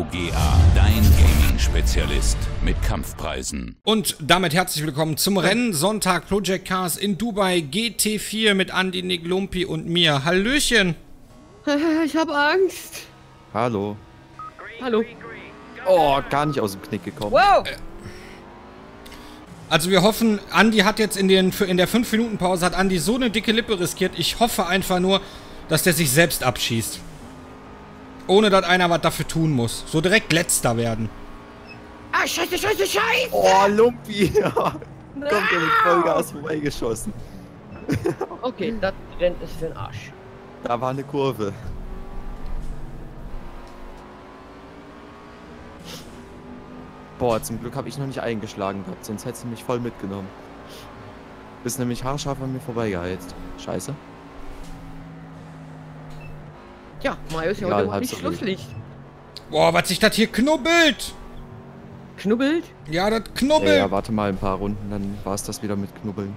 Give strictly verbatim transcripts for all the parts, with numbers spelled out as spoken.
G A, dein Gaming-Spezialist mit Kampfpreisen. Und damit herzlich willkommen zum Rennen Sonntag Project Cars in Dubai G T vier mit Andi, Nick, Lumpi und mir. Hallöchen! Ich habe Angst. Hallo. Hallo. Oh, gar nicht aus dem Knick gekommen. Wow! Also wir hoffen, Andi hat jetzt in, den, in der fünf Minuten Pause hat Andi so eine dicke Lippe riskiert. Ich hoffe einfach nur, dass der sich selbst abschießt. Ohne dass einer was dafür tun muss. So direkt letzter werden. Ah, scheiße, scheiße, scheiße! Oh, Lumpi! Kommt ja mit Vollgas vorbeigeschossen. Okay, das Rennen ist für den Arsch. Da war eine Kurve. Boah, zum Glück habe ich noch nicht eingeschlagen gehabt, sonst hättest du mich voll mitgenommen. Bist nämlich haarscharf an mir vorbeigeheizt. Scheiße. Tja, Mario ist ja Egal, heute halb nicht so Schlusslicht. Boah, was sich das hier knubbelt! Knubbelt? Ja, das Ja, knubbelt! ja, warte mal ein paar Runden, dann war es das wieder mit Knubbeln.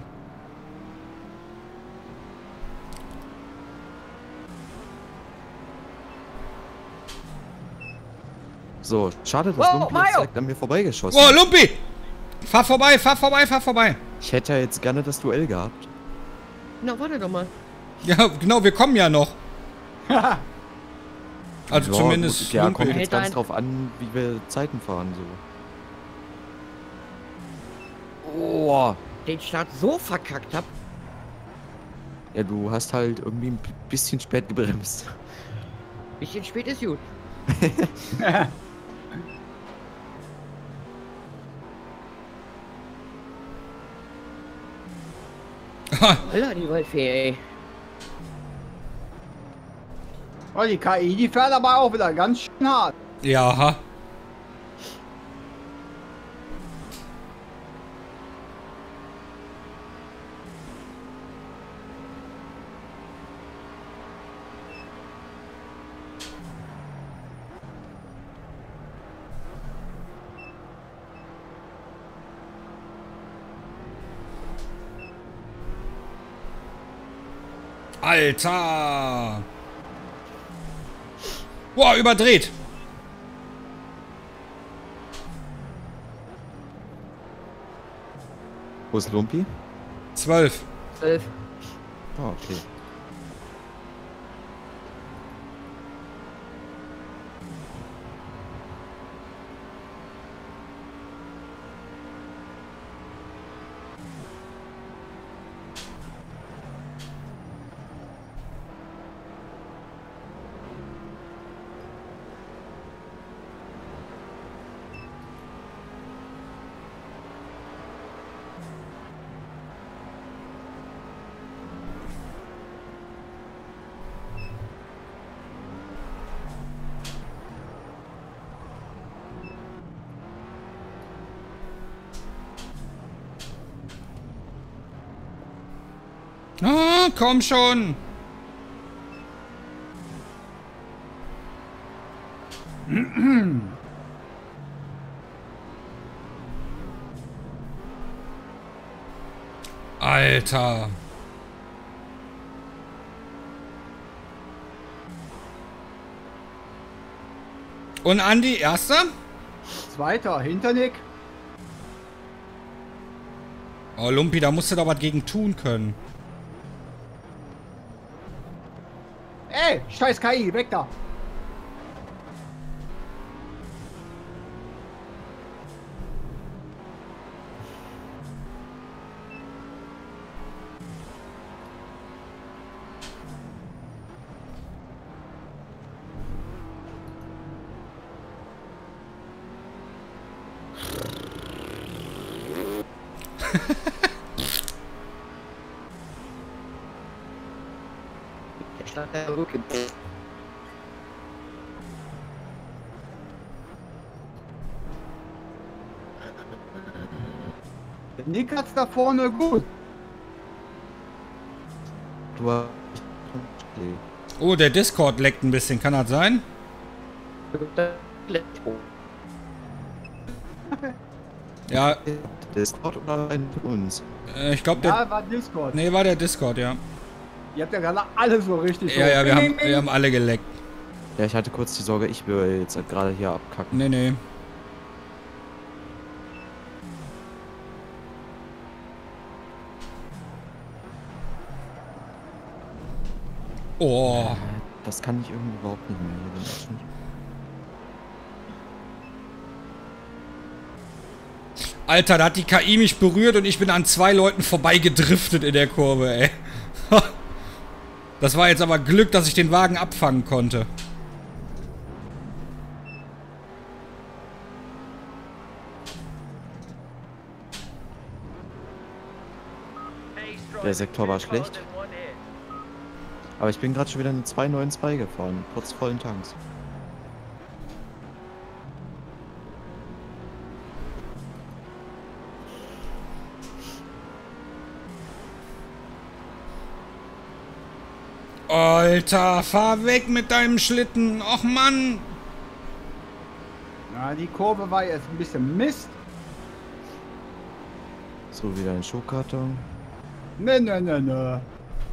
So, schade, dass Wow, Lumpi Mario! jetzt direkt an mir vorbeigeschossen Oh, hat. Lumpi! Fahr vorbei, fahr vorbei, fahr vorbei! Ich hätte ja jetzt gerne das Duell gehabt. Na, warte doch mal. Ja, genau, wir kommen ja noch. Also Ja, zumindest gut, ja, Lumpi. kommt jetzt Hält ganz ein- drauf an, wie wir Zeiten fahren, so. Oh, Den Start so verkackt hab. ja, du hast halt irgendwie ein bisschen spät gebremst. Bisschen spät ist gut. Alter, die Waldfee, ey. Oh, die K I, die fährt aber auch wieder ganz schön hart. Ja. Alter! Boah, überdreht! Wo ist Lumpi? Zwölf. Zwölf. Oh, okay. Ah, komm schon! Alter! Und Andi, erster? Zweiter, Hinternick. Oh, Lumpi, da musst du doch was gegen tun können. Ey, scheiß K I, weg da. Der Start der Rücken. Der Nick hat's da vorne gut. Du hast... Oh, der Discord leckt ein bisschen. Kann das sein? Ja, Discord oder ein von uns? äh, ich glaube, der... Ja, war Discord. Nee, war der Discord, ja. Ihr habt ja gerade alle so richtig Ja, so. ja, wir Bing, haben, bing, bing. wir haben alle geleckt. Ja, ich hatte kurz die Sorge, ich würde jetzt gerade hier abkacken. Nee, nee. Oh. Das kann ich irgendwie überhaupt nicht mehr. Hier bin ich nicht. Alter, da hat die K I mich berührt und ich bin an zwei Leuten vorbei gedriftet in der Kurve, ey. Das war jetzt aber Glück, dass ich den Wagen abfangen konnte. Der Sektor war schlecht. Aber ich bin gerade schon wieder eine zwei neun zwei gefahren, trotz vollen Tanks. Alter, fahr weg mit deinem Schlitten. Och Mann. Na, die Kurve war jetzt ein bisschen Mist. So, wieder ein Schuhkarton. Ne, ne, ne, ne.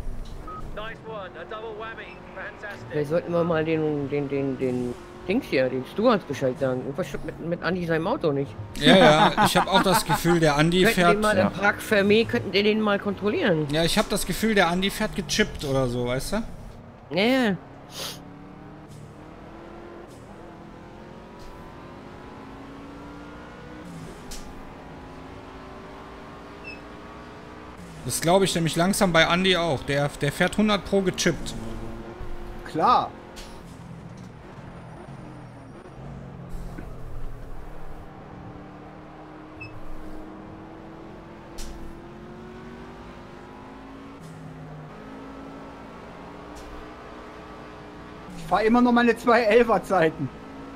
Vielleicht sollten wir mal den, den, den, den Dings hier, den Stuart Bescheid sagen. Irgendwas stimmt mit, mit Andi seinem Auto nicht. Ja, ja, ich habe auch das Gefühl, der Andi Könnten fährt... den mal Ja. in Prag Fermé, könnten den den mal kontrollieren. ja, ich habe das Gefühl, der Andi fährt gechippt oder so, weißt du? Ja, ja. Das glaube ich nämlich langsam bei Andi auch. Der, der fährt hundert pro gechippt. Klar. Ich fahre immer noch meine zwei elfer Zeiten.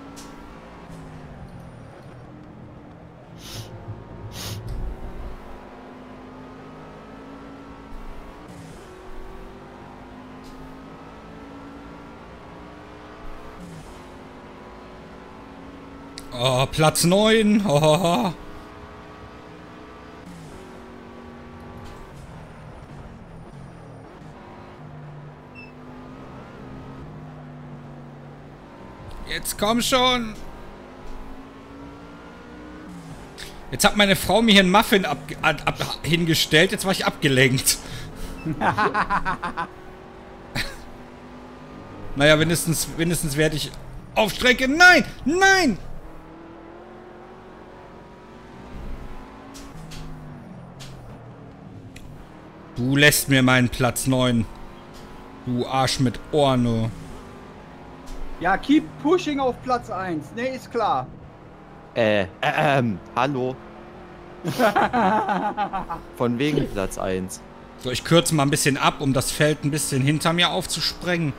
Oh, Platz neun. Oh. Jetzt komm schon. Jetzt hat meine Frau mir hier einen Muffin ab, ab, ab, hingestellt. Jetzt war ich abgelenkt. Naja, wenigstens, wenigstens werde ich auf Strecke. Nein! Nein! Du lässt mir meinen Platz neun. Du Arsch mit Ohren. Ja, keep pushing auf Platz eins. Ne, ist klar. Äh, ähm, hallo. Von wegen Platz eins. So, ich kürze mal ein bisschen ab, um das Feld ein bisschen hinter mir aufzusprengen.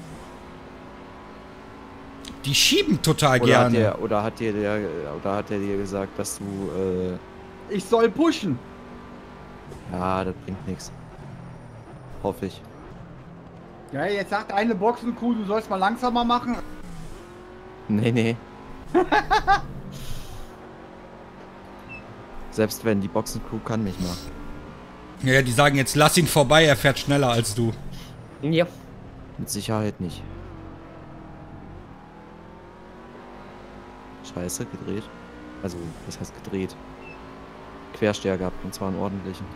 Die schieben total Oder gerne. hat der, oder hat dir der, oder hat der dir gesagt, dass du, äh, Ich soll pushen. ja, das bringt nichts. Hoffe ich. Ja, jetzt sagt eine Boxencrew, du sollst mal langsamer machen. Nee, nee. Selbst wenn, die Boxencrew kann mich mal. Ja, die sagen jetzt, lass ihn vorbei, er fährt schneller als du. Ja. Mit Sicherheit nicht. Scheiße, gedreht. Also, was heißt gedreht? Quersteher gehabt, und zwar einen ordentlichen.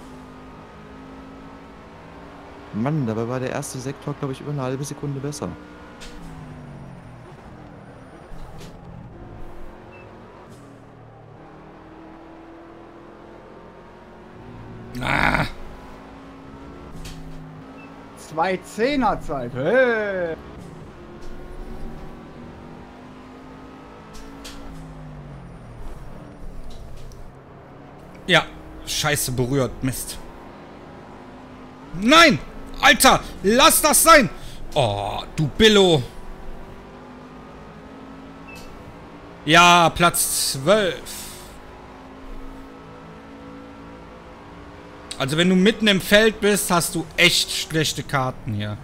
Mann, dabei war der erste Sektor, glaube ich, über eine halbe Sekunde besser. Ah, Zwei Zehner Zeit. Hey. ja, scheiße berührt, Mist. Nein! Alter, lass das sein! Oh, du Billo. Ja, Platz zwölf. Also wenn du mitten im Feld bist, hast du echt schlechte Karten hier.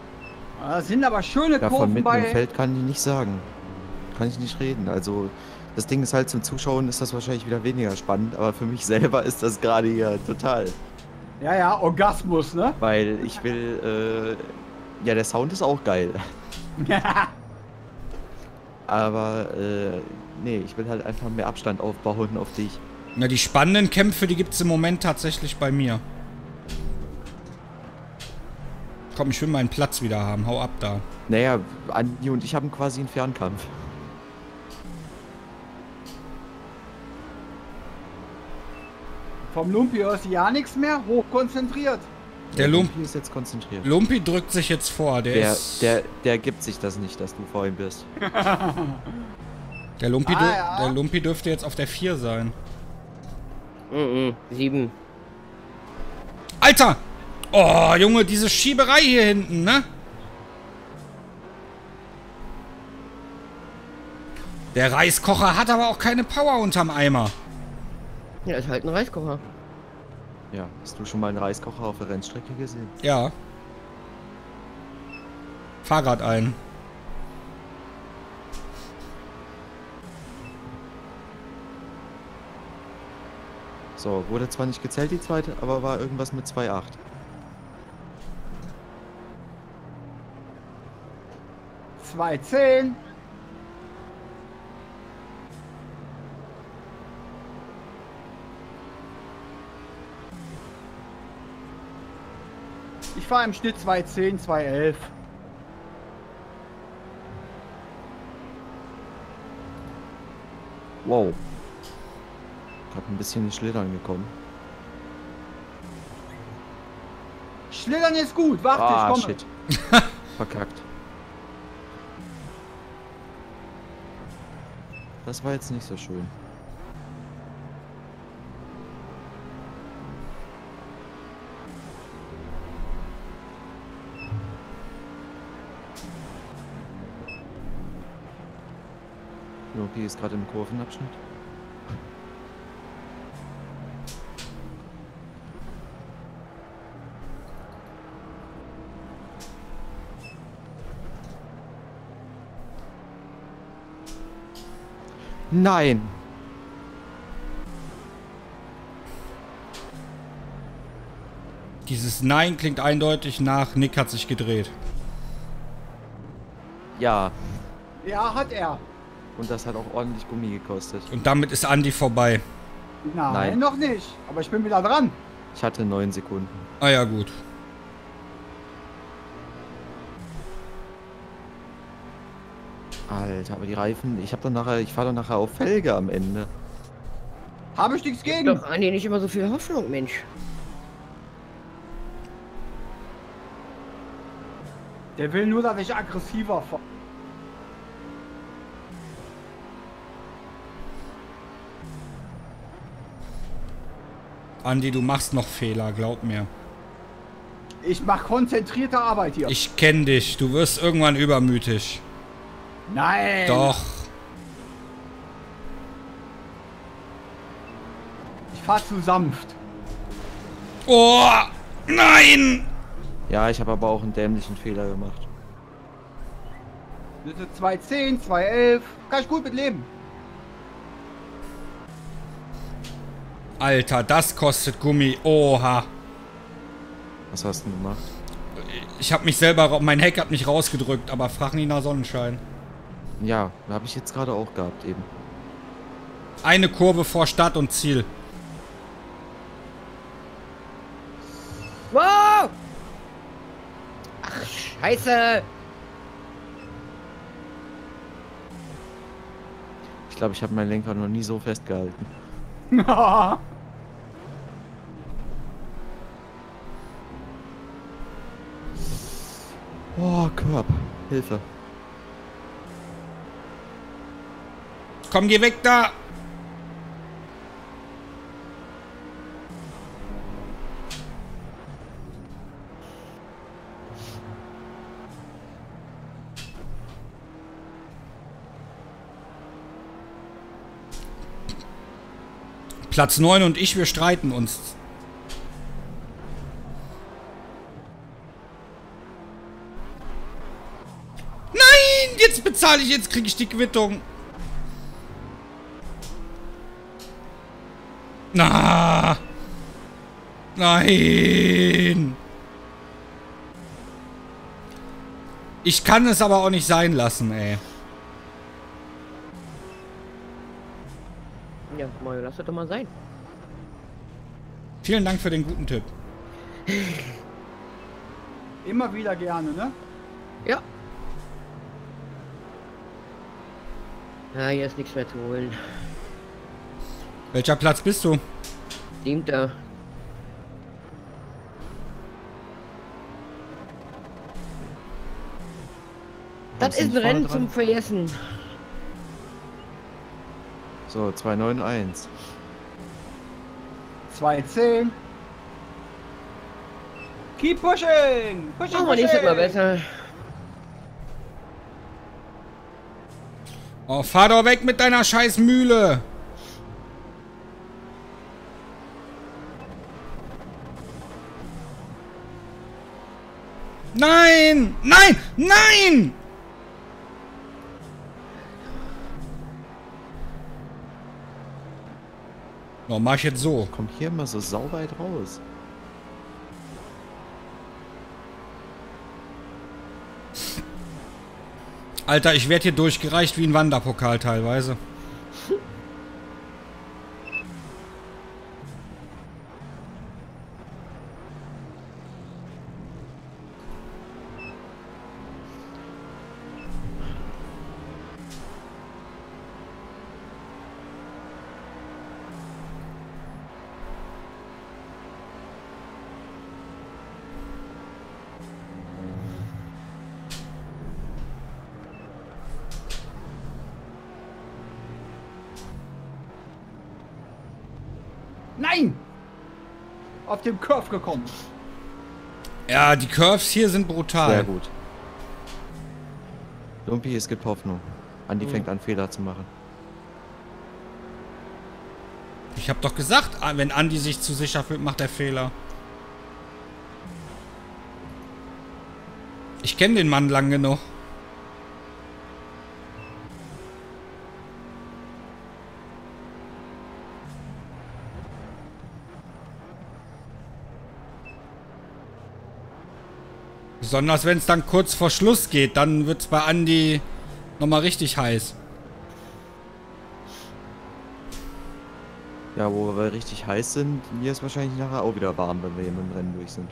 Das sind aber schöne Davon Kurven mitten im bei. Feld kann ich nicht sagen. Kann ich nicht reden. Also, Das Ding ist halt, zum Zuschauen ist das wahrscheinlich wieder weniger spannend, aber für mich selber ist das gerade hier total. Ja, ja, Orgasmus, ne? Weil ich will, äh, ja, der Sound ist auch geil. Aber, äh, nee, ich will halt einfach mehr Abstand aufbauen auf dich. Na, die spannenden Kämpfe, die gibt's im Moment tatsächlich bei mir. Komm, ich will meinen Platz wieder haben. Hau ab da. Naja, Andi und ich haben quasi einen Fernkampf. Vom Lumpi hörst du ja nichts mehr, hochkonzentriert. Der Lump Lumpi ist jetzt konzentriert. Lumpi drückt sich jetzt vor. Der, Der, ist... der, der gibt sich das nicht, dass du vor ihm bist. Der Lumpi, Ah, dür- ja. der Lumpi dürfte jetzt auf der vier sein. Mhm, sieben. Alter! Oh, Junge, diese Schieberei hier hinten, ne? Der Reiskocher hat aber auch keine Power unterm Eimer. Ja, ist halt ein Reiskocher. Ja, hast du schon mal einen Reiskocher auf der Rennstrecke gesehen? Ja. Fahrrad ein. So, wurde zwar nicht gezählt die zweite, aber war irgendwas mit zwei Komma acht. zwei zehn. Ich fahre im Schnitt zwei zehn, zwei elf. Wow. Gerade ein bisschen ins Schlittern gekommen. Schlittern ist gut, warte, Ah, ich komme. shit. Verkackt. Das war jetzt nicht so schön. Loki ist gerade im Kurvenabschnitt. Nein! Dieses Nein klingt eindeutig nach Nick hat sich gedreht. Ja, Ja, hat er. und das hat auch ordentlich Gummi gekostet. Und damit ist Andi vorbei. Nein, Nein. noch nicht. Aber ich bin wieder dran. Ich hatte neun Sekunden. Ah ja, gut. Alter, aber die Reifen, ich hab dann nachher, ich fahre dann nachher auf Felge am Ende. Habe ich nichts Gib gegen. doch Andi nicht immer so viel Hoffnung, Mensch. Der will nur, dass ich aggressiver fahre. Andi, du machst noch Fehler, glaub mir. Ich mache konzentrierte Arbeit hier. Ich kenn dich. Du wirst irgendwann übermütig. Nein. Doch. Ich fahr zu sanft. Oh! Nein! Ja, ich habe aber auch einen dämlichen Fehler gemacht. Das ist zwei zehn, zwei elf. Kann ich gut mit leben. Alter, das kostet Gummi. Oha. Was hast du denn gemacht? Ich hab mich selber... ra- Mein Heck hat mich rausgedrückt, aber frag nie nach Sonnenschein. Ja, habe ich jetzt gerade auch gehabt eben. Eine Kurve vor Start und Ziel. Wow! Ach, scheiße! Ich glaube, ich habe meinen Lenker noch nie so festgehalten. Oh, Körb. Hilfe. Komm, geh weg da! Platz neun und ich, wir streiten uns. Nein! Jetzt bezahle ich, jetzt kriege ich die Quittung. Na! Nein! Ich kann es aber auch nicht sein lassen, ey. Ja, Mario, lass das doch mal sein. Vielen Dank für den guten Tipp. Immer wieder gerne, ne? Ja. Ja, hier ist nichts mehr zu holen. Welcher Platz bist du? Siebter. Das ist ein Rennen zum Vergessen. So, zwei neun eins. zwei zehn. Keep pushing! Pushing, Machen wir nächstes Mal pushing! besser. Oh, fahr doch weg mit deiner scheiß Mühle! Nein! Nein! Nein! Oh, mach ich jetzt so. Kommt hier immer so sauweit raus. Alter, ich werde hier durchgereicht wie ein Wanderpokal teilweise. Nein! Auf dem Curve gekommen. Ja, die Curves hier sind brutal. Sehr gut. Lumpi, es gibt Hoffnung. Andi fängt an, Fehler zu machen. Ich hab doch gesagt, wenn Andi sich zu sicher fühlt, macht er Fehler. Ich kenne den Mann lang genug. Besonders wenn es dann kurz vor Schluss geht, dann wird es bei Andi nochmal richtig heiß. Ja, wo wir richtig heiß sind, mir ist wahrscheinlich nachher auch wieder warm, wenn wir hier mit dem Rennen durch sind.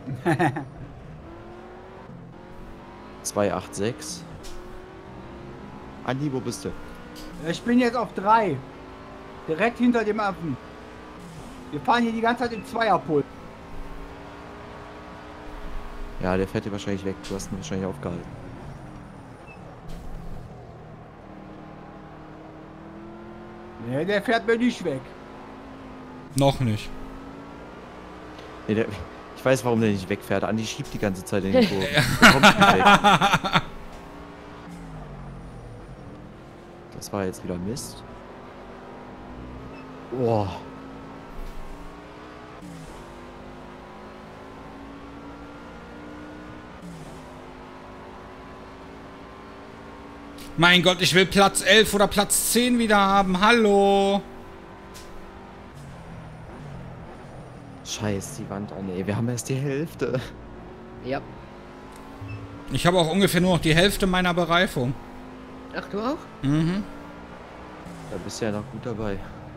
zwei acht sechs. Andi, wo bist du? Ich bin jetzt auf drei. Direkt hinter dem Affen. Wir fahren hier die ganze Zeit im Zweierpol. Ja, der fährt hier wahrscheinlich weg. Du hast ihn wahrscheinlich aufgehalten. Nee, der fährt mir nicht weg. Noch nicht. Nee, der, ich weiß, warum der nicht wegfährt. Andi schiebt die ganze Zeit in den Kurven. Der kommt nicht weg. Das war jetzt wieder Mist. Boah. Mein Gott, ich will Platz elf oder Platz zehn wieder haben. Hallo. Scheiß die Wand an, ey. Wir haben erst die Hälfte. Ja. Ich habe auch ungefähr nur noch die Hälfte meiner Bereifung. Ach, du auch? Mhm. Da bist du ja noch gut dabei.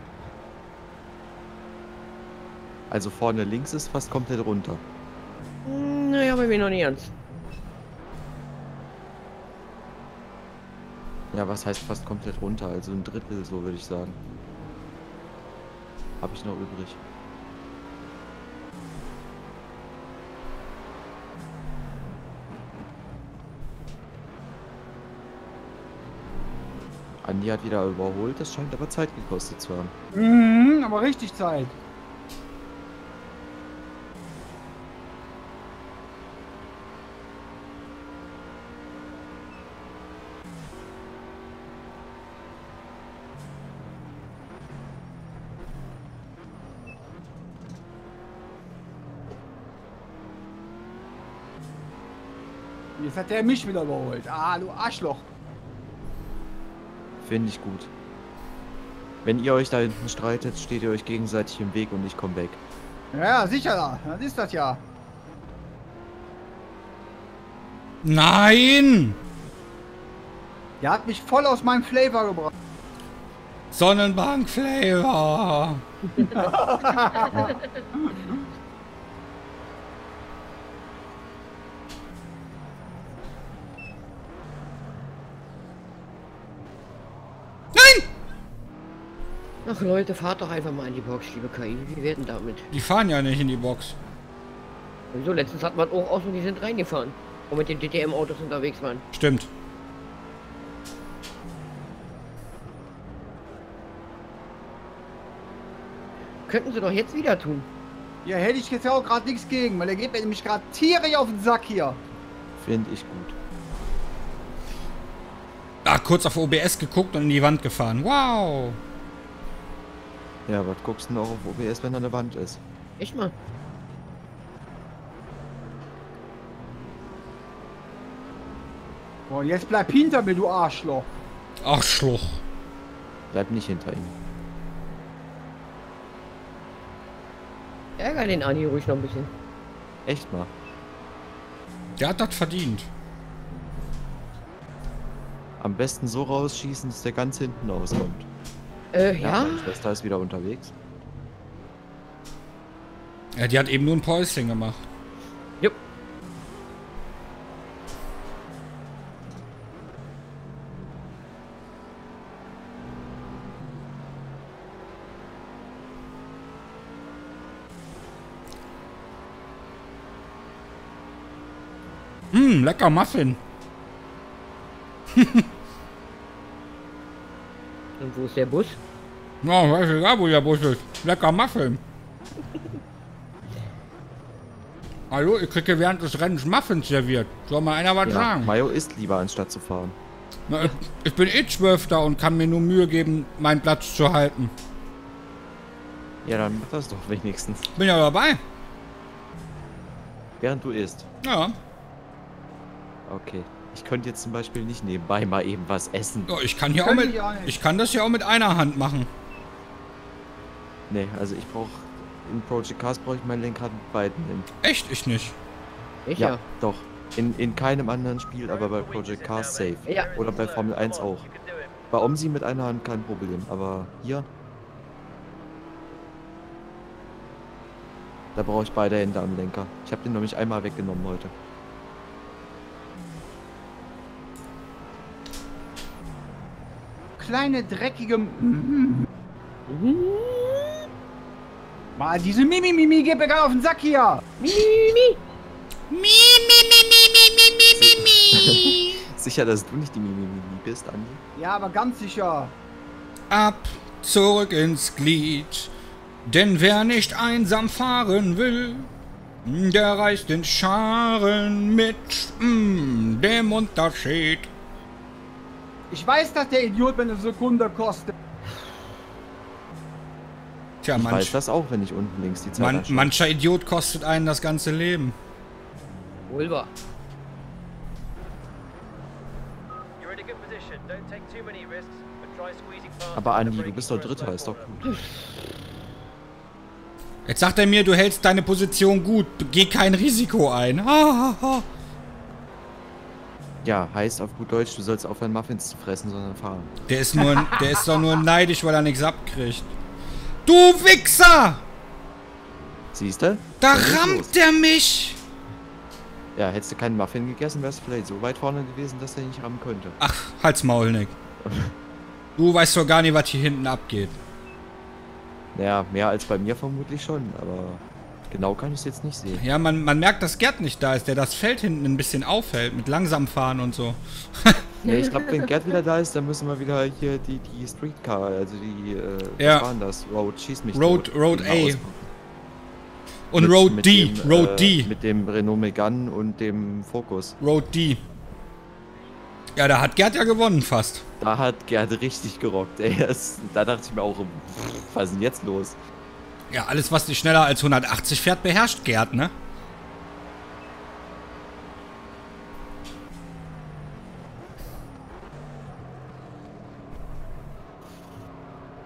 Also vorne links ist fast komplett runter. Hm, naja, bei mir noch nicht ganz. Ja, was heißt fast komplett runter? Also ein Drittel, so würde ich sagen. Habe ich noch übrig. Andi hat wieder überholt, das scheint aber Zeit gekostet zu haben. Mhm, aber richtig Zeit. Jetzt hat er mich wieder überholt. Ah, du Arschloch. Finde ich gut. Wenn ihr euch da hinten streitet, steht ihr euch gegenseitig im Weg und ich komme weg. Ja, sicher, das ist das ja. Nein! Der hat mich voll aus meinem Flavor gebracht. Sonnenbank-Flavor. Nein! Ach Leute, fahrt doch einfach mal in die Box, liebe K I. Wie werden damit? Die fahren ja nicht in die Box. Wieso? Letztens hat man auch aus und die sind reingefahren. Und mit den D T M-Autos unterwegs waren. Stimmt. Könnten sie doch jetzt wieder tun. Ja, hätte ich jetzt ja auch gerade nichts gegen, weil er geht mir nämlich gerade tierisch auf den Sack hier. Finde ich gut. Ah, kurz auf O B S geguckt und in die Wand gefahren. Wow. Ja, was guckst du noch auf O B S, wenn da eine Wand ist? Echt mal. Boah, und jetzt bleib hinter mir, du Arschloch. Arschloch. Bleib nicht hinter ihm. Ärger den Ani ruhig noch ein bisschen. Echt mal. Der hat das verdient. Am besten so rausschießen, dass der ganz hinten auskommt. Äh, ja? Meine Schwester ist wieder unterwegs. Ja, die hat eben nur ein Päuschen gemacht. Jupp. Hm, lecker Muffin. Und wo ist der Bus? Ja, weiß ich gar, wo der Bus ist. Lecker Muffin. Hallo, ich kriege während des Rennens Muffins serviert. Soll mal einer was Ja, sagen? Mayo isst lieber, anstatt zu fahren. Na, ich, ich bin eh Zwölfter und kann mir nur Mühe geben, meinen Platz zu halten. Ja, dann mach das doch wenigstens. Bin ja dabei. Während du isst. Ja. Okay. Ich könnte jetzt zum Beispiel nicht nebenbei mal eben was essen. Ja, ich kann hier auch Kann mit. ich auch nicht. Ich kann das ja auch mit einer Hand machen. Nee, also ich brauche in Project Cars brauche ich mein Lenkrad mit beiden hin. Echt? Ich nicht. Ich Ja, ja. doch. In, in keinem anderen Spiel, aber bei Project Cars safe. Ja. Oder bei Formel eins auch. Bei Omsi mit einer Hand kein Problem, aber hier... Da brauche ich beide Hände am Lenker. Ich habe den nämlich einmal weggenommen heute. Kleine, dreckige... Mal diese Mimi-Mimi geht mir gerade auf den Sack hier. Mimi. Sicher, dass du nicht die Mimimi bist, Andi? Ja, aber ganz sicher. Ab, zurück ins Glied. Denn wer nicht einsam fahren will, der reist in Scharen mit mm, dem Unterschied. Ich weiß, dass der Idiot mir eine Sekunde kostet. Tja, Ich weiß manch, das auch, wenn ich unten links die Zeit man, anschaue. mancher Idiot kostet einen das ganze Leben. Wohl wahr. Aber Andi, du bist doch Dritter, ist doch gut. Jetzt sagt er mir, du hältst deine Position gut, geh kein Risiko ein. Ha, ha, ha. Ja, heißt auf gut Deutsch, du sollst aufhören Muffins zu fressen, sondern fahren. Der ist nur, der ist doch nur neidisch, weil er nichts abkriegt. Du Wichser! Siehst du? Da Dann geht's los. rammt er mich! Ja, hättest du keinen Muffin gegessen, wärst du vielleicht so weit vorne gewesen, dass er nicht rammen könnte. Ach, halt's Maul, Nick. Du weißt doch gar nicht, was hier hinten abgeht. Naja, mehr als bei mir vermutlich schon, aber genau kann ich es jetzt nicht sehen. Ja, man, man merkt, dass Gerd nicht da ist, der das Feld hinten ein bisschen aufhält, mit langsam fahren und so. Ja, ich glaube, wenn Gerd wieder da ist, dann müssen wir wieder hier die, die Streetcar, also die, äh, Ja. was waren das? Road, schieß mich Road- tot. Road Die mal A. auspacken. Und Mit- Road mit D, dem, Road äh, D, Mit dem Renault Megane und dem Focus. Road D. Ja, da hat Gerd ja gewonnen fast. Da hat Gerd richtig gerockt, ey. Das, da dachte ich mir auch, pff, was ist denn jetzt los? Ja, alles, was nicht schneller als hundertachtzig fährt, beherrscht Gerd, ne?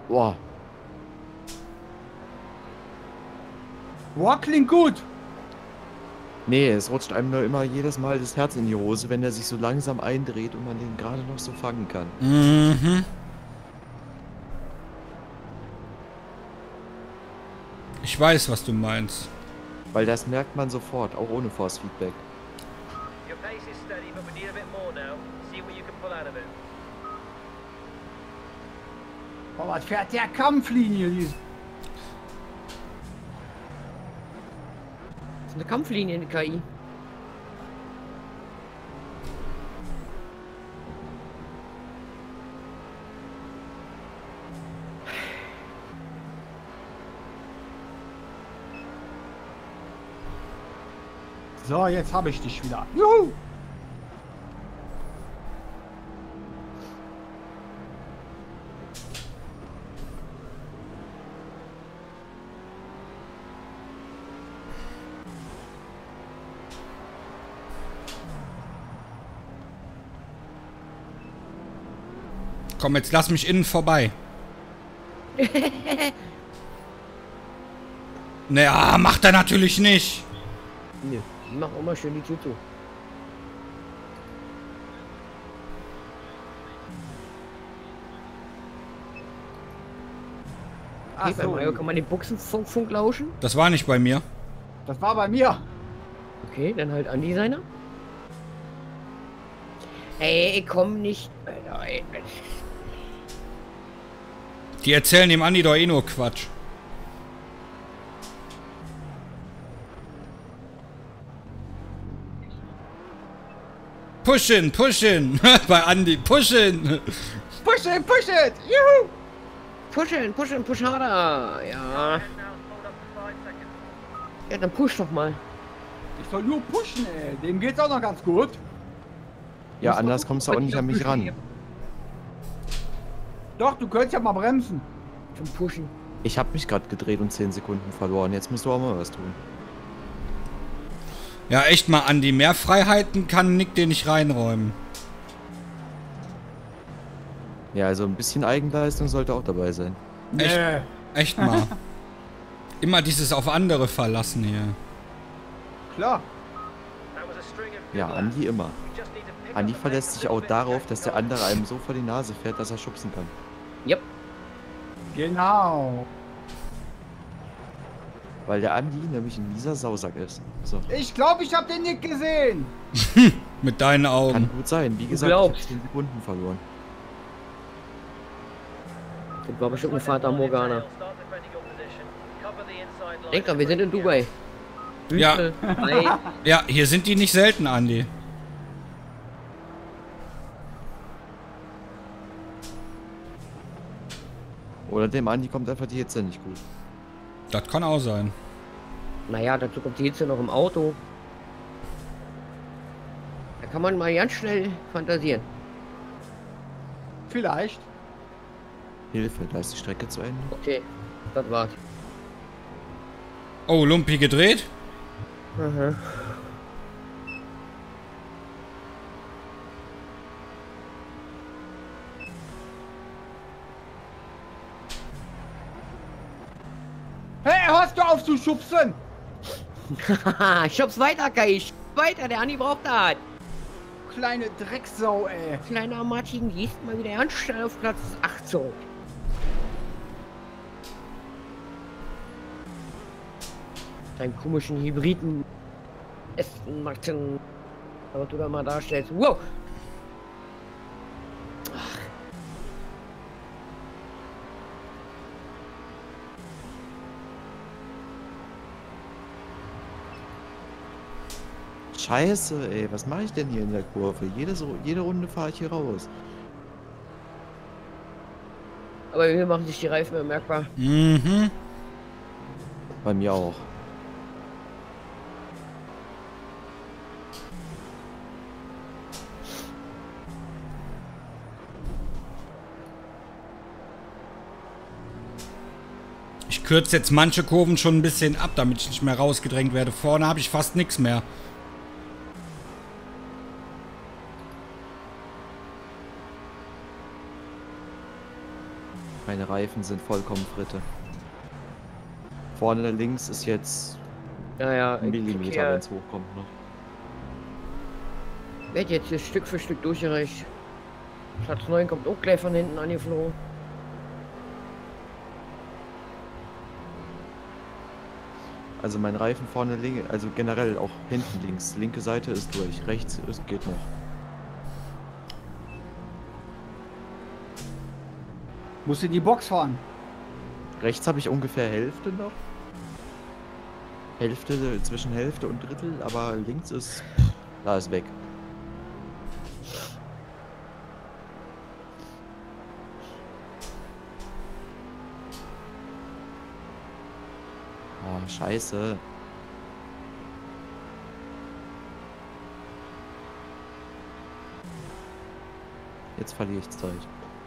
Boah. Boah, klingt gut. Nee, es rutscht einem nur immer jedes Mal das Herz in die Hose, wenn er sich so langsam eindreht und man den gerade noch so fangen kann. Mhm. Ich weiß, was du meinst. Weil das merkt man sofort, auch ohne Force-Feedback. Your pace is steady, but we need a bit more now. See what you can pull out of it. Boah, was fährt der Kampflinie? Die Das ist eine Kampflinie in der K I. So, jetzt habe ich dich wieder. Juhu! Komm, jetzt lass mich innen vorbei. Naja, macht er natürlich nicht. Nö, mach auch mal schön die Tür zu. Ach Okay, bei so, Mario kann man den Buchsenfunk Funk lauschen. Das war nicht bei mir. das war bei mir. Okay, dann halt Andi seiner. Ey, komm nicht. Alter, ey. Die erzählen dem Andi doch eh nur Quatsch. Pushin, pushin. Bei Andi, pushin. Push it, push it! Juhu! Pushen, pushen, push harder. Ja. And now hold up to five seconds. Ja, dann push doch mal. Ich soll nur pushen, ey. Dem geht's auch noch ganz gut. Ja, anders kommst du auch nicht an mich ran. Doch, du könntest ja mal bremsen. Zum Pushen. Ich habe mich gerade gedreht und zehn Sekunden verloren. Jetzt musst du auch mal was tun. Ja, echt mal, Andi. Mehr Freiheiten kann Nick dir nicht reinräumen. Ja, also ein bisschen Eigenleistung sollte auch dabei sein. Echt? Nee. Echt mal. Immer dieses auf andere verlassen hier. Klar. That was a string of Ja, good Andi immer. laps. We just need to pick Andi up the verlässt pace sich a auch little bit darauf, and dass der get andere einem so vor die Nase fährt, dass er schubsen kann. Yep. Genau. Weil der Andi nämlich ein mieser Sausack ist. So. Ich glaube, ich habe den Nick gesehen. Mit deinen Kann Augen. gut sein. Wie gesagt, ich glaubst. hab zehn Sekunden verloren. Das war bestimmt ein Vater Morgana. Start defending your position. Cover the inside line. Denk dran, wir sind in Dubai. Ja. Wüste, Ei. Ja, hier sind die nicht selten, Andi. Oder dem Andi kommt einfach die Hitze nicht gut. Das kann auch sein. Naja, dazu kommt die Hitze noch im Auto. Da kann man mal ganz schnell fantasieren. Vielleicht. Hilfe, da ist die Strecke zu Ende. Okay, das war's. Oh, Lumpi gedreht? Aha. Hey, hörst du auf zu schubsen? Haha, schub's weiter, Kai. Schub's weiter, der Andi braucht das. Kleine Drecksau, ey. Kleiner Martin, gehst mal wieder ganz schnell auf Platz acht zurück. Deinen komischen Hybriden Aston Martin, was du da mal darstellst. Wow! Scheiße, ey, was mache ich denn hier in der Kurve? Jede, so, jede Runde fahre ich hier raus. Aber hier machen sich die Reifen bemerkbar. Mhm. Bei mir auch. Ich kürze jetzt manche Kurven schon ein bisschen ab, damit ich nicht mehr rausgedrängt werde. Vorne habe ich fast nichts mehr. Meine Reifen sind vollkommen Fritte. Vorne links ist jetzt Ja, ja, ein ich Millimeter, ja, wenn es hochkommt noch. werd jetzt hier Stück für Stück durchgereicht. Platz neun kommt auch gleich von hinten angeflogen. Also mein Reifen vorne links, also generell auch hinten links. Linke Seite ist durch, rechts ist, geht noch. Musst in die Box fahren. Rechts habe ich ungefähr Hälfte noch. Hälfte, zwischen Hälfte und Drittel, aber links ist, da ist weg. Oh, scheiße. Jetzt verliere ich Zeit.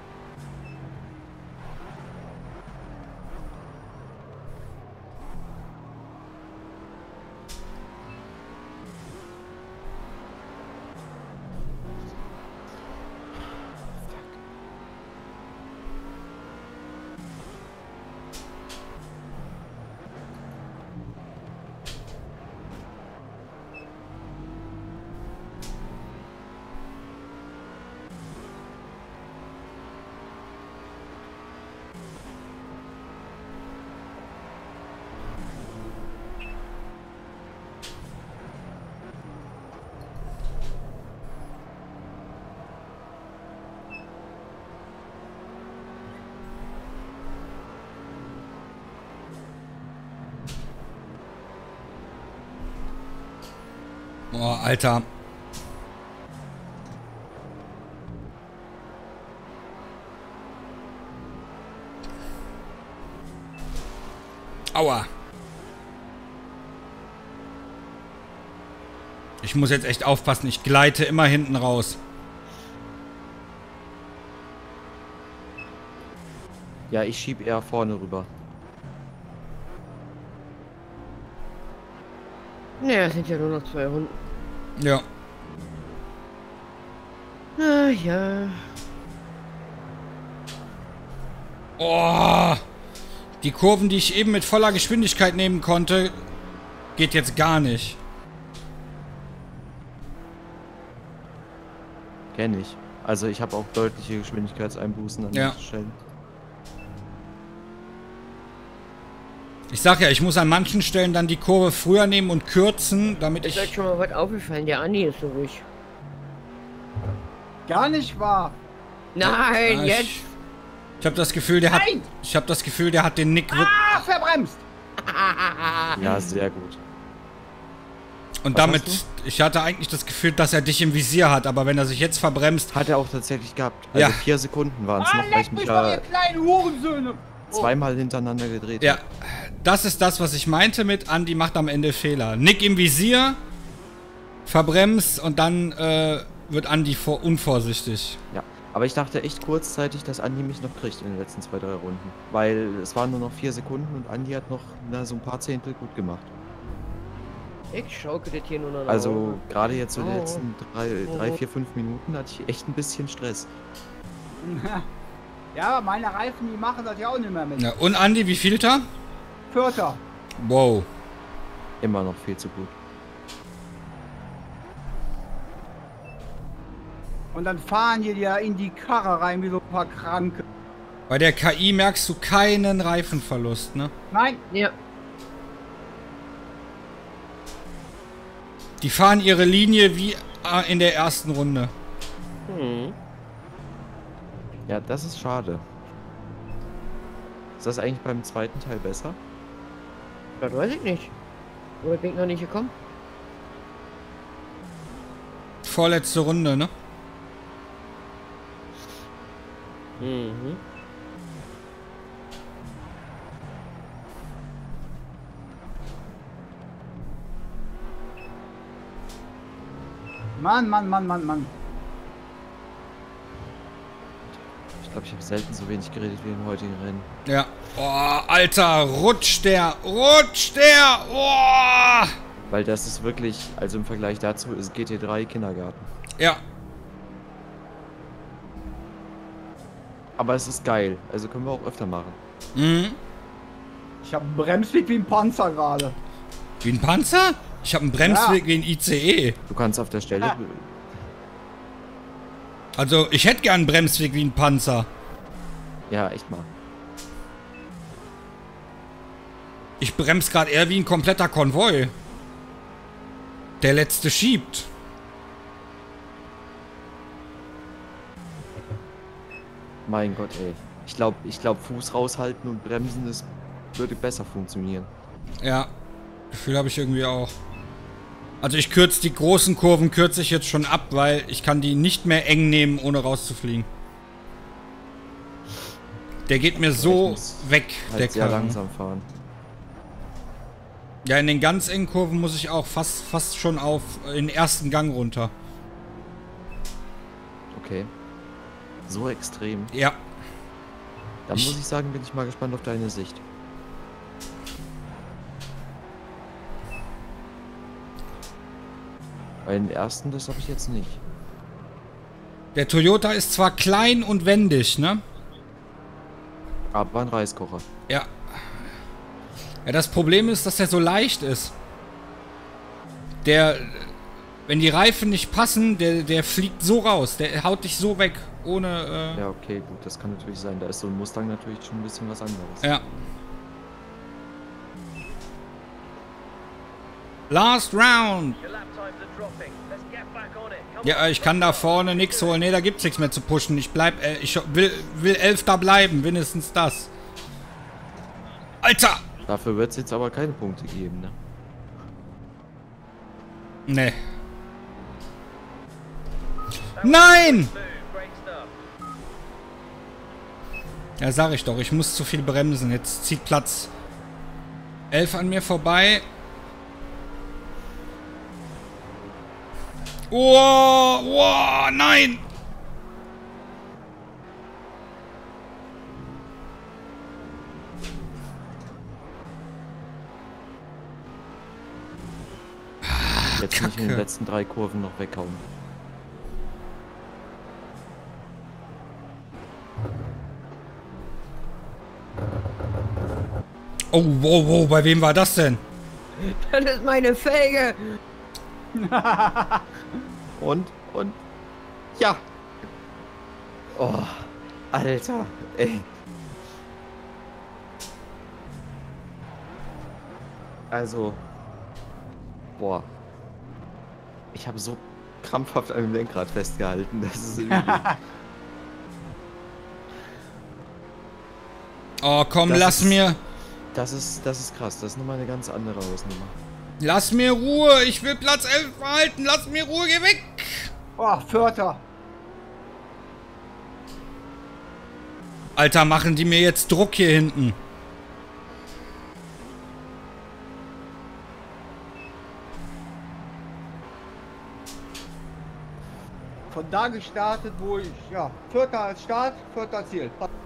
Oh, Alter. Aua. Ich muss jetzt echt aufpassen. Ich gleite immer hinten raus. Ja, ich schieb eher vorne rüber. Naja, es sind ja nur noch zwei Runden. Ja. Ah, ja. Oh. Die Kurven, die ich eben mit voller Geschwindigkeit nehmen konnte, geht jetzt gar nicht. Kenn ich. Also ich habe auch deutliche Geschwindigkeitseinbußen an Ja. manchen Stellen. Ich sag ja, ich muss an manchen Stellen dann die Kurve früher nehmen und kürzen, damit Ist euch ich... schon mal was aufgefallen? Der Andi ist so ruhig. Gar nicht wahr. Nein, Ah, jetzt! Ich, ich habe das Gefühl, der hat... Nein! Ich habe das Gefühl, der hat den Nick... wirk- Ah, verbremst. Ja, sehr gut. Und Was damit... hast Ich hatte eigentlich das Gefühl, dass er dich im Visier hat, aber wenn er sich jetzt verbremst... Hat er auch tatsächlich gehabt. Also Ja. vier Sekunden waren es Ah, noch, weil ich leck mich mich doch, ja ihr kleinen Hurensöhne. Oh. zweimal hintereinander gedreht Ja, habe. das ist das, was ich meinte mit Andi macht am Ende Fehler. Nick im Visier, verbremst und dann äh, wird Andi vor unvorsichtig. Ja. Aber ich dachte echt kurzzeitig, dass Andi mich noch kriegt in den letzten zwei, drei Runden. Weil es waren nur noch vier Sekunden und Andi hat noch na, so ein paar Zehntel gut gemacht. Ich schaukel das hier nur noch. Also gerade jetzt so die Oh. letzten drei, drei, vier, fünf Minuten hatte ich echt ein bisschen Stress. Ja, meine Reifen, die machen das ja auch nicht mehr mit. Ja, und Andi, wie vielter? Vierter. Wow. Immer noch viel zu gut. Und dann fahren die ja in die Karre rein wie so ein paar Kranke. Bei der K I merkst du keinen Reifenverlust, ne? Nein, Ja. Die fahren ihre Linie wie äh, in der ersten Runde. Hm. Ja, das ist schade. Ist das eigentlich beim zweiten Teil besser? Das weiß ich nicht. Oder bin ich noch nicht gekommen? Vorletzte Runde, ne? Mhm. Mann, Mann, Mann, Mann, Mann. Ich glaube, ich habe selten so wenig geredet wie im heutigen Rennen. Ja. Oh, Alter, rutscht der, rutscht der, oh! Weil das ist wirklich, also im Vergleich dazu ist G T drei Kindergarten. Ja. Aber es ist geil. Also können wir auch öfter machen. Mhm. Ich habe einen Bremsweg wie ein Panzer gerade. Wie ein Panzer? Ich habe einen Bremsweg Ja. wie ein I C E. Du kannst auf der Stelle... Ah. Also, ich hätte gern einen Bremsweg wie ein Panzer. Ja, echt mal. Ich bremse gerade eher wie ein kompletter Konvoi. Der letzte schiebt. Mein Gott, ey. Ich glaube, ich glaub, Fuß raushalten und bremsen, das würde besser funktionieren. Ja, Gefühl habe ich irgendwie auch. Also ich kürze die großen Kurven, kürze ich jetzt schon ab, weil ich kann die nicht mehr eng nehmen, ohne rauszufliegen. Der geht mir so Ich muss weg, der Halt sehr Karren. langsam fahren. Ja, in den ganz engen Kurven muss ich auch fast, fast schon auf den ersten Gang runter. Okay. So extrem. Ja. Dann Ich- muss ich sagen, bin ich mal gespannt auf deine Sicht. Bei den ersten, das habe ich jetzt nicht. Der Toyota ist zwar klein und wendig, ne? Aber ein Reiskocher. Ja. Ja, das Problem ist, dass er so leicht ist. Der, wenn die Reifen nicht passen, der, der fliegt so raus. Der haut dich so weg, ohne, äh, Ja, okay, gut, das kann natürlich sein. Da ist so ein Mustang natürlich schon ein bisschen was anderes. ja. Last round. Your lap times are dropping. Let's get back on it. Come Ja, ich kann da vorne nichts holen. Ne, da gibt's nichts mehr zu pushen. Ich bleib, äh, ich will, will Elfter bleiben. Mindestens das. Alter! Dafür wird es jetzt aber keine Punkte geben, ne? Ne. Nein! Move, great stuff. Ja, sag ich doch. Ich muss zu viel bremsen. Jetzt zieht Platz elf an mir vorbei. Oh, oh, nein! Jetzt nicht in den Kacke. letzten drei Kurven noch weghauen. Oh, wow, wow, bei wem war das denn? Das ist meine Felge. Und, und, ja! Oh, Alter, ey. Also, boah. Ich habe so krampfhaft an dem Lenkrad festgehalten, das ist irgendwie... Oh, komm, Das lass ist- mir... Das ist, das ist krass, das ist nochmal eine ganz andere Hausnummer. Lass mir Ruhe. Ich will Platz elf behalten. Lass mir Ruhe. Geh weg. Oh, Vierter. Alter, machen die mir jetzt Druck hier hinten. Von da gestartet, wo ich, ja, Vierter als Start, Vierter Ziel.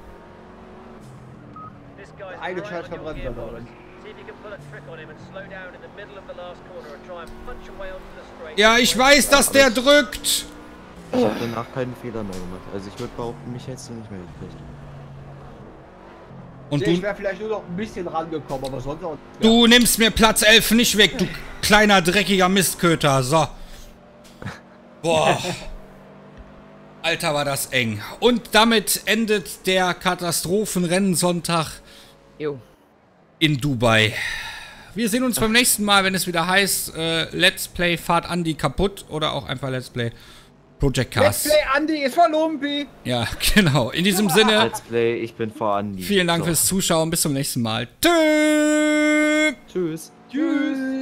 This guy's Eine right Scheiß on your verbrennt gear, er da boys. drin. See if you can pull a trick on him and slow down in the middle of the last corner and try and punch away onto the straight. Ja, ich weiß, dass der drückt. Ich habe danach keinen Fehler mehr gemacht. Also ich würde behaupten, mich hättest du nicht mehr gekriegt. Und Ich du, wäre vielleicht nur noch ein bisschen rangekommen, aber sonst auch. du nimmst mir Platz elf nicht weg, du kleiner, dreckiger Mistköter. So. Boah. Alter, war das eng. Und damit endet der Katastrophenrennensonntag Jo. in Dubai. Wir sehen uns beim nächsten Mal, wenn es wieder heißt, äh, Let's Play Fahrt Andi kaputt oder auch einfach Let's Play Project Let's Cars. Play Andi ist von Lumpi. Ja, genau. In diesem Sinne, Let's Play, ich bin vor Andi. vielen Dank So. fürs Zuschauen. Bis zum nächsten Mal. Tschüss. Tschüss. Tschüss.